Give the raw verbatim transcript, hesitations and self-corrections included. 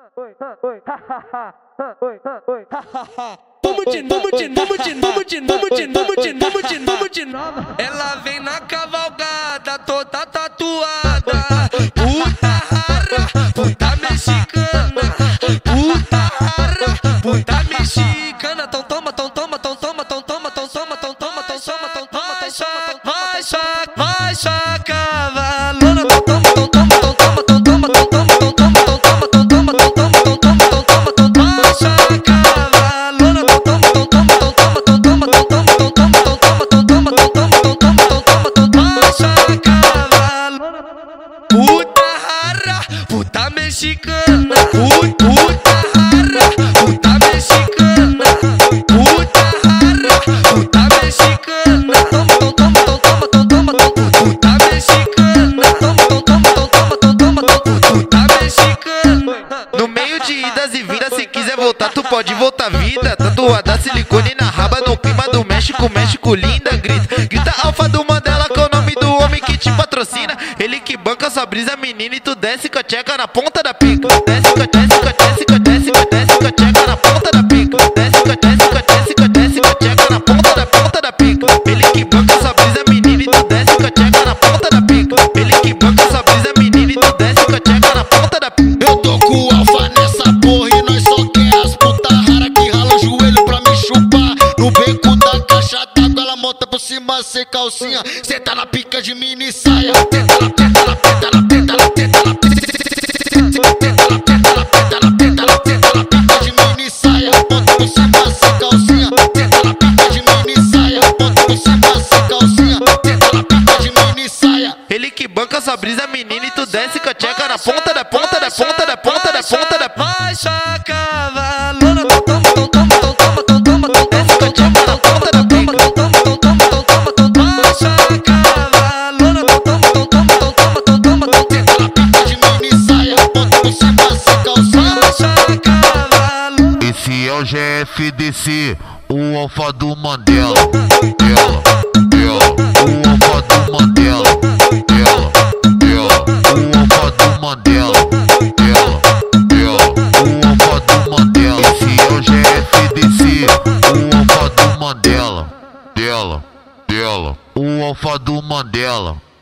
Vamos de novo, vamos de novo, de novo, de novo, de novo, de novo, de novo, de novo. Ela vem na cavalgada, toda tatuada. Puta rara, puta mexicana. Puta rara, puta mexicana. Tão toma, tão toma, tão toma, tão toma, tão toma, tão toma, tão toma, tão toma, vai só, vai só, vai só cavalona. Tão toma, tão toma, tão toma, tão toma, tão toma, tão toma, tão toma, tão toma, tão toma, tão toma, tão toma, tão toma, vai só cavalona. Tão toma, tão toma, tão toma, tão toma, tão toma, tão toma, tão toma, tão toma, tão toma, tão toma, tão toma, tão toma, vai só cavalona. Puta rara, puta mexicana. Puta rara, puta mexicana. Puta rara, puta mexicana. Toma, tão toma, tão toma, tão toma, tão puta mexicana. Toma, tão toma, tão toma, tão toma, tão puta mexicana. No meio de idas e vindas, se quiser voltar, tu pode voltar vida. Tatuada silicone na raba, no clima do México, México linda. Grita, grita Alfa do Mandela, que é o nome do homem que te patrocina. Ele que banca sua brisa, menina, e tu desce com a tcheca na ponta da pica. Desce com a, desce com a, desce com a, desce com a, desce com a tcheca na ponta da pica. Desce com a, desce com a, desce com a, desce com a tcheca na ponta da ponta da pica. Ele que banca sua brisa, menina, e tu desce com a tcheca na ponta da pica. Ele que banca sua brisa, menina, e tu desce com a tcheca na ponta da pica. Eu tô com o Alfa nessa porra e nós só quer as puta rara que rala o joelho pra me chupar. No beco da caixa d'água ela monta por cima sem calcinha. Cê tá na pica de mini saia. Tenta na tenta na tenta na tenta na tenta na tenta na tenta na tenta na tenta na tenta na pica de mini saia. Monta por cima sem calcinha. Tenta na pica de mini saia. Monta por cima sem calcinha. Tenta na pica de mini saia. Ele que banca sua brisa, menina, e tu desce com a tcheca na ponta da ponta da ponta da ponta da ponta da ponta. Vai só cavalona. Tão toma, tão toma, tão toma, tão toma, tão desce com a tcheca na ponta da pica. Tão toma, tão toma, tão toma, tão toma, vai só cavalona. Tão toma, tão toma, tão toma, tão toma, tão Tenta na pica de mini saia. Monta por cima sem calcinha. vai só cavalona. Esse é o G F D C, o Alfa do Mandela. Dela, dela, o Alfa do Mandela. Dela, dela, o Alfa do Mandela. Dela, dela, o Alfa do Mandela. Esse é o G F D C, o Alfa do Mandela. Dela, dela, o Alfa do Mandela.